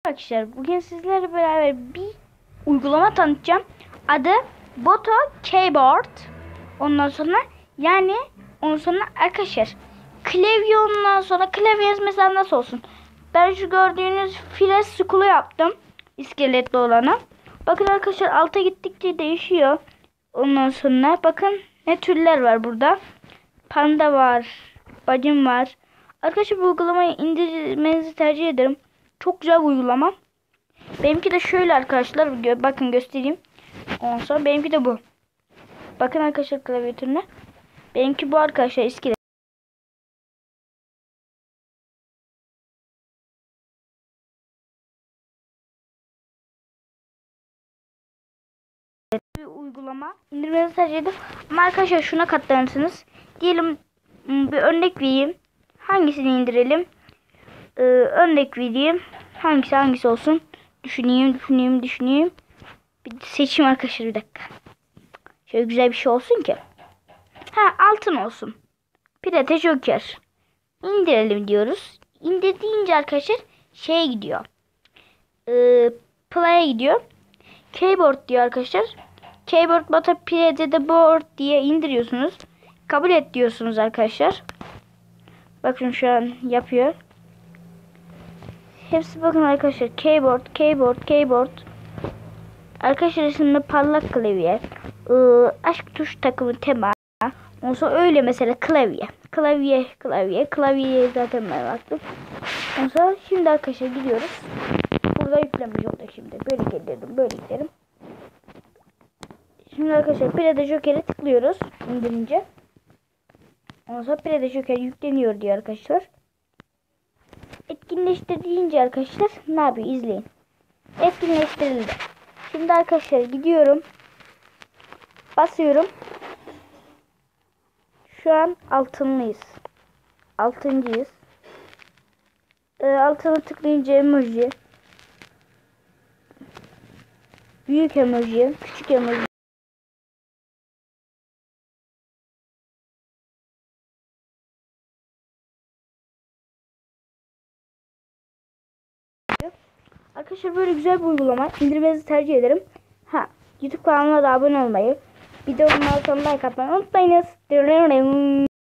Arkadaşlar bugün sizlerle beraber bir uygulama tanıtacağım. Adı Boto Keyboard. Ondan sonra arkadaşlar klavye, ondan sonra klavyeniz mesela nasıl olsun? Ben şu gördüğünüz file scroll'u yaptım. İskeletli olanı. Bakın arkadaşlar alta gittikçe değişiyor. Ondan sonra bakın ne türler var burada. Panda var. Bacım var. Arkadaşlar bu uygulamayı indirmenizi tercih ederim. Çok güzel bir uygulama. Benimki de şöyle arkadaşlar. Bakın göstereyim. Ondan sonra benimki de bu. Bakın arkadaşlar klavyatürüne. Benimki bu arkadaşlar iskelet. Bir uygulama. İndirmenizi tercih ederim. Ama arkadaşlar şuna katlanırsınız. Diyelim bir örnek vereyim. Hangisini indirelim? Örnek vereyim. Hangisi olsun? Düşüneyim. Bir seçeyim arkadaşlar, bir dakika. Şöyle güzel bir şey olsun ki. Altın olsun. Pirate Joker. İndirelim diyoruz. İndir deyince arkadaşlar şeye gidiyor. Play'e gidiyor. Keyboard diyor arkadaşlar. Keyboard Boto Pirate de board diye indiriyorsunuz. Kabul et diyorsunuz arkadaşlar. Bakın şu an yapıyor. Hepsi bakın arkadaşlar. Keyboard. Arkadaşlar şimdi parlak klavye. Aşk tuş takımı tema. Ondan sonra öyle mesela klavye. Klavyeye zaten ben baktım. Ondan sonra şimdi arkadaşlar gidiyoruz. Burada yüklemiş oldu şimdi. Böyle gidelim. Şimdi arkadaşlar Pirate Joker'e tıklıyoruz indirince. Ondan sonra Pirate Joker yükleniyor diyor arkadaşlar. Etkinleştir deyince arkadaşlar ne yapıyor? İzleyin. Etkinleştirildi. Şimdi arkadaşlar gidiyorum. Basıyorum. Şu an altıncıyız. Altına tıklayınca emoji. Büyük emoji. Küçük emoji. Arkadaşlar böyle güzel bir uygulama. İndirmenizi tercih ederim. YouTube kanalına da abone olmayı, videonun altına like atmayı unutmayınız.